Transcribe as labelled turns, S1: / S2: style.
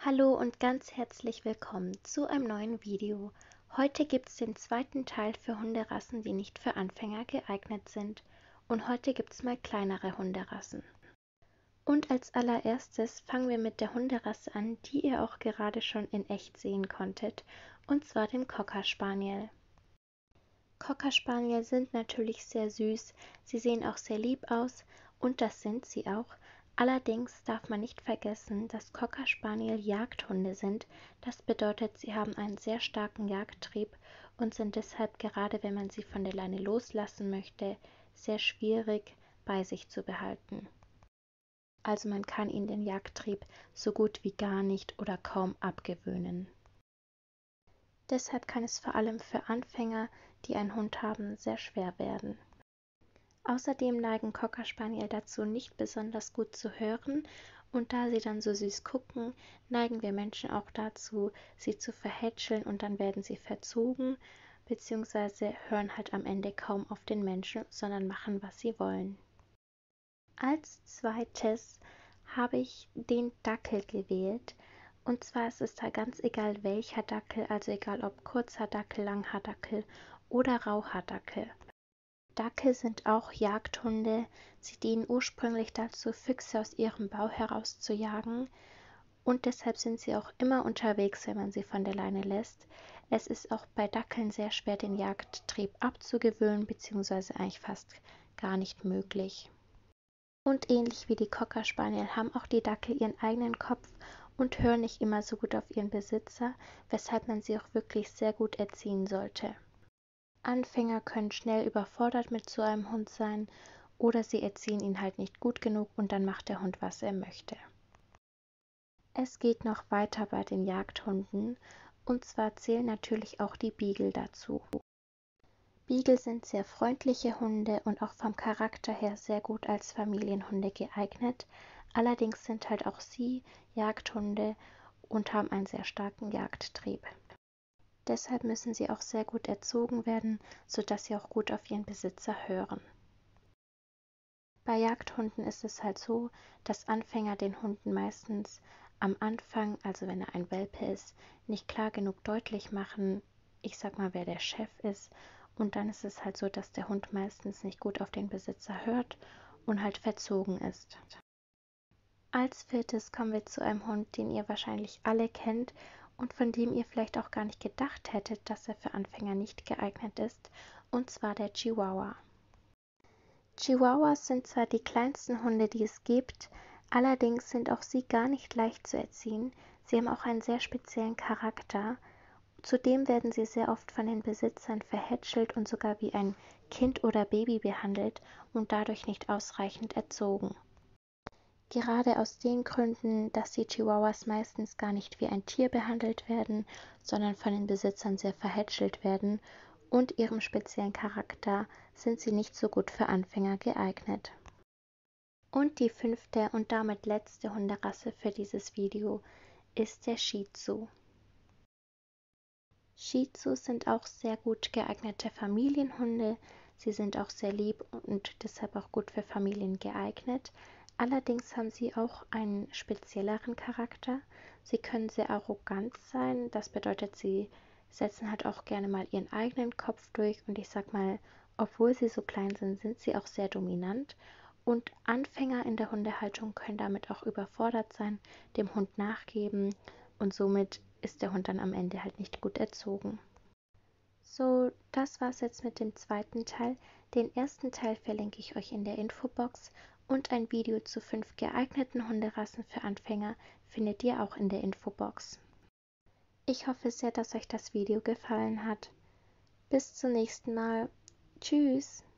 S1: Hallo und ganz herzlich willkommen zu einem neuen Video. Heute gibt es den zweiten Teil für Hunderassen, die nicht für Anfänger geeignet sind. Und heute gibt es mal kleinere Hunderassen. Und als allererstes fangen wir mit der Hunderasse an, die ihr auch gerade schon in echt sehen konntet, und zwar dem Cocker Spaniel. Cocker Spaniel sind natürlich sehr süß, sie sehen auch sehr lieb aus und das sind sie auch. Allerdings darf man nicht vergessen, dass Cocker Spaniel Jagdhunde sind. Das bedeutet, sie haben einen sehr starken Jagdtrieb und sind deshalb, gerade wenn man sie von der Leine loslassen möchte, sehr schwierig bei sich zu behalten. Also man kann ihnen den Jagdtrieb so gut wie gar nicht oder kaum abgewöhnen. Deshalb kann es vor allem für Anfänger, die einen Hund haben, sehr schwer werden. Außerdem neigen Cocker Spaniel dazu, nicht besonders gut zu hören, und da sie dann so süß gucken, neigen wir Menschen auch dazu, sie zu verhätscheln, und dann werden sie verzogen, beziehungsweise hören halt am Ende kaum auf den Menschen, sondern machen, was sie wollen. Als zweites habe ich den Dackel gewählt. Und zwar ist es da ganz egal welcher Dackel, also egal ob kurzer Dackel, Langhaardackel oder Rauhaardackel. Dackel sind auch Jagdhunde. Sie dienen ursprünglich dazu, Füchse aus ihrem Bau herauszujagen. Und deshalb sind sie auch immer unterwegs, wenn man sie von der Leine lässt. Es ist auch bei Dackeln sehr schwer, den Jagdtrieb abzugewöhnen, beziehungsweise eigentlich fast gar nicht möglich. Und ähnlich wie die Cocker Spaniel haben auch die Dackel ihren eigenen Kopf und hören nicht immer so gut auf ihren Besitzer, weshalb man sie auch wirklich sehr gut erziehen sollte. Anfänger können schnell überfordert mit so einem Hund sein oder sie erziehen ihn halt nicht gut genug und dann macht der Hund, was er möchte. Es geht noch weiter bei den Jagdhunden, und zwar zählen natürlich auch die Beagle dazu. Beagle sind sehr freundliche Hunde und auch vom Charakter her sehr gut als Familienhunde geeignet. Allerdings sind halt auch sie Jagdhunde und haben einen sehr starken Jagdtrieb. Deshalb müssen sie auch sehr gut erzogen werden, sodass sie auch gut auf ihren Besitzer hören. Bei Jagdhunden ist es halt so, dass Anfänger den Hunden meistens am Anfang, also wenn er ein Welpe ist, nicht klar genug deutlich machen, ich sag mal, wer der Chef ist. Und dann ist es halt so, dass der Hund meistens nicht gut auf den Besitzer hört und halt verzogen ist. Als viertes kommen wir zu einem Hund, den ihr wahrscheinlich alle kennt und von dem ihr vielleicht auch gar nicht gedacht hättet, dass er für Anfänger nicht geeignet ist, und zwar der Chihuahua. Chihuahuas sind zwar die kleinsten Hunde, die es gibt, allerdings sind auch sie gar nicht leicht zu erziehen. Sie haben auch einen sehr speziellen Charakter. Zudem werden sie sehr oft von den Besitzern verhätschelt und sogar wie ein Kind oder Baby behandelt und dadurch nicht ausreichend erzogen. Gerade aus den Gründen, dass die Chihuahuas meistens gar nicht wie ein Tier behandelt werden, sondern von den Besitzern sehr verhätschelt werden, und ihrem speziellen Charakter sind sie nicht so gut für Anfänger geeignet. Und die fünfte und damit letzte Hunderasse für dieses Video ist der Shih Tzu. Shih Tzus sind auch sehr gut geeignete Familienhunde. Sie sind auch sehr lieb und deshalb auch gut für Familien geeignet. Allerdings haben sie auch einen spezielleren Charakter. Sie können sehr arrogant sein. Das bedeutet, sie setzen halt auch gerne mal ihren eigenen Kopf durch. Und ich sag mal, obwohl sie so klein sind, sind sie auch sehr dominant. Und Anfänger in der Hundehaltung können damit auch überfordert sein, dem Hund nachgeben, und somit ist der Hund dann am Ende halt nicht gut erzogen. So, das war's jetzt mit dem zweiten Teil. Den ersten Teil verlinke ich euch in der Infobox und ein Video zu 5 geeigneten Hunderassen für Anfänger findet ihr auch in der Infobox. Ich hoffe sehr, dass euch das Video gefallen hat. Bis zum nächsten Mal. Tschüss!